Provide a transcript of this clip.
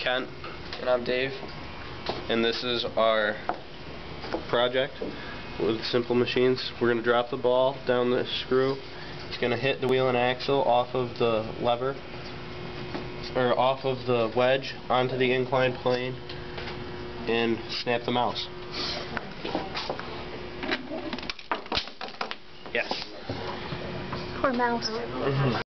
Kent. And I'm Dave. And this is our project with Simple Machines. We're going to drop the ball down the screw. It's going to hit the wheel and axle off of the lever, or off of the wedge onto the inclined plane, and snap the mouse. Yes. Poor mouse.